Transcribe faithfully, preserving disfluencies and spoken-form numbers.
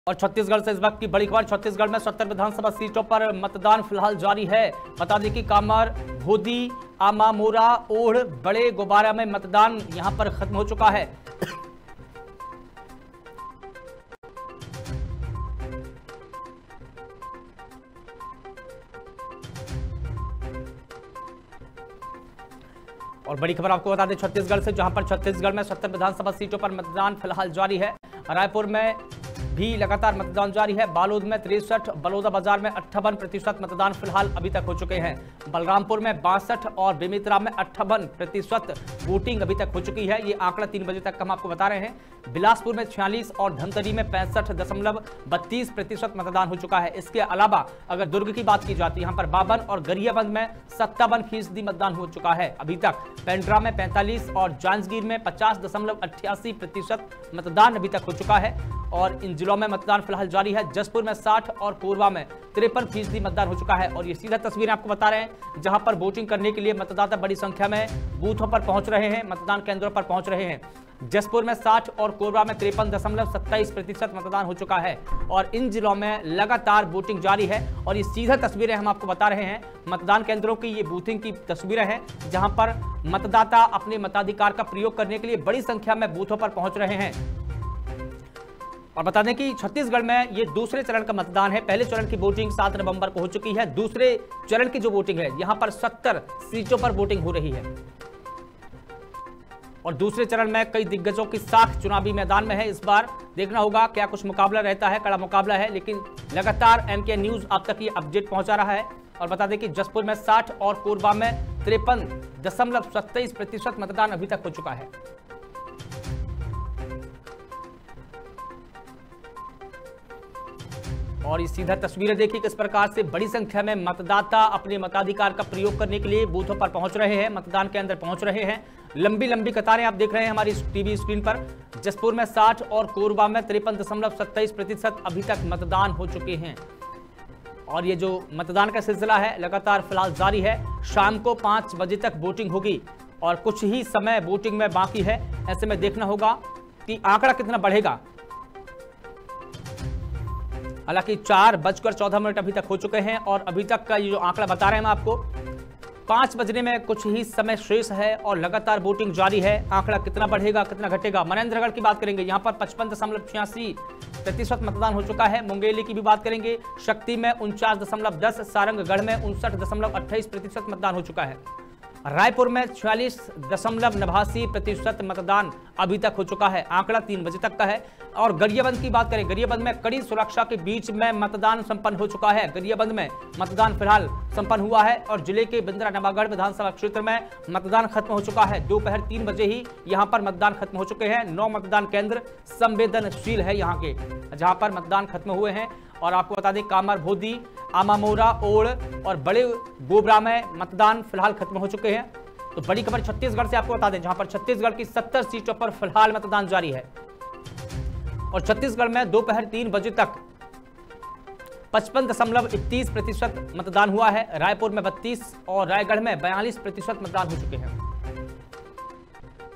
और छत्तीसगढ़ से इस वक्त की बड़ी खबर। छत्तीसगढ़ में सत्तर विधानसभा सीटों पर मतदान फिलहाल जारी है। बता दें कि कामर, भोदी, आमामोरा, ओढ़, बड़े गोबारा में मतदान यहां पर खत्म हो चुका है। और बड़ी खबर आपको बता दें छत्तीसगढ़ से, जहां पर छत्तीसगढ़ में सत्तर विधानसभा सीटों पर मतदान फिलहाल जारी है। रायपुर में भी लगातार मतदान जारी है। बालोद में तिरसठ, बलौदाबाजार में अट्ठावन प्रतिशत मतदान फिलहाल अभी तक हो चुके हैं। बलरामपुर में बासठ और बेमेतरा में अट्ठावन प्रतिशत वोटिंग अभी तक हो चुकी है। ये आंकड़ा तीन बजे तक हम आपको बता रहे हैं। बिलासपुर में छियालीस और धमतरी में पैंसठ दशमलव बत्तीस प्रतिशत मतदान हो चुका है। इसके अलावा अगर दुर्ग की बात की जाती है, यहाँ पर बावन और गरियाबंद में सत्तावन फीसदी मतदान हो चुका है अभी तक। पेंड्रा में पैंतालीस और जांजगीर में पचास दशमलव अट्ठासी प्रतिशत मतदान अभी तक हो चुका है। और इन जिलों में मतदान फिलहाल जारी है। जसपुर में साठ और कोरबा में तिरपन फीसदी मतदान हो चुका है। और ये सीधा तस्वीरें आपको बता रहे हैं, जहां पर वोटिंग करने के लिए मतदाता बड़ी संख्या में बूथों पर पहुंच रहे हैं, मतदान केंद्रों पर पहुंच रहे हैं। जसपुर में साठ और कोरबा में तिरपन दशमलव सत्ताईस प्रतिशत मतदान हो चुका है। और इन जिलों में लगातार वोटिंग जारी है। और ये सीधा तस्वीरें हम आपको बता रहे हैं मतदान केंद्रों की, ये बूथिंग की तस्वीरें हैं, जहां पर मतदाता अपने मताधिकार का प्रयोग करने के लिए बड़ी संख्या में बूथों पर पहुंच रहे हैं। और बता दें कि छत्तीसगढ़ में ये दूसरे चरण का मतदान है। पहले चरण की वोटिंग सात नवंबर को हो चुकी है। दूसरे चरण की जो वोटिंग है, यहां पर सत्तर सीटों पर वोटिंग हो रही है। और दूसरे चरण में कई दिग्गजों की साख चुनावी मैदान में है। इस बार देखना होगा क्या कुछ मुकाबला रहता है, कड़ा मुकाबला है, लेकिन लगातार एमके न्यूज आप तक ये अपडेट पहुंचा रहा है। और बता दें कि जसपुर में साठ और कोरबा में तिरपन दशमलव सत्ताईस प्रतिशत मतदान अभी तक हो चुका है। और ये सीधा तस्वीरें देखिए किस प्रकार से बड़ी संख्या में मतदाता अपने मताधिकार का प्रयोग करने के लिए बूथों पर पहुंच रहे हैं, मतदान के अंदर पहुंच रहे हैं। लंबी लंबी कतारें आप देख रहे हैं हमारी टीवी स्क्रीन पर। जसपुर में साठ और कोरबा में तिरपन दशमलव सत्ताईस प्रतिशत अभी तक मतदान हो चुके हैं। और ये जो मतदान का सिलसिला है लगातार फिलहाल जारी है। शाम को पांच बजे तक वोटिंग होगी और कुछ ही समय वोटिंग में बाकी है। ऐसे में देखना होगा कि आंकड़ा कितना बढ़ेगा। हालांकि चार बजकर चौदह मिनट अभी तक हो चुके हैं और अभी तक का ये जो आंकड़ा बता रहे हैं हम आपको, पांच बजने में कुछ ही समय शेष है और लगातार वोटिंग जारी है। आंकड़ा कितना बढ़ेगा, कितना घटेगा। मनेन्द्रगढ़ की बात करेंगे, यहां पर पचपन दशमलव छियासी प्रतिशत मतदान हो चुका है। मुंगेली की भी बात करेंगे, शक्ति में उनचास दशमलव दस, सारंगगढ़ में उनसठ दशमलव अट्ठाईस प्रतिशत मतदान हो चुका है। रायपुर में छियालीस दशमलव नवासी प्रतिशत मतदान अभी तक हो चुका है। आंकड़ा तीन बजे तक का है। और गरियाबंद की बात करें, गरियाबंद में कड़ी सुरक्षा के बीच में मतदान संपन्न हो चुका है। गरियाबंद में मतदान फिलहाल संपन्न हुआ है और जिले के बिंद्रा नवागढ़ विधानसभा क्षेत्र में मतदान खत्म हो चुका है। दोपहर तीन बजे ही यहां पर मतदान खत्म हो चुके हैं। नौ मतदान केंद्र संवेदनशील है यहाँ के, जहां पर मतदान खत्म हुए हैं। और आपको बता दें कामर, भोदी, आमामोरा, ओढ़ और बड़े गोबरा में मतदान फिलहाल खत्म हो चुके हैं। तो बड़ी खबर छत्तीसगढ़ से आपको बता दें, जहां पर छत्तीसगढ़ की सत्तर सीटों पर फिलहाल मतदान जारी है। और छत्तीसगढ़ में दोपहर तीन बजे तक पचपन दशमलव इकतीस प्रतिशत मतदान हुआ है। रायपुर में बत्तीस और रायगढ़ में बयालीस प्रतिशत मतदान हो चुके हैं।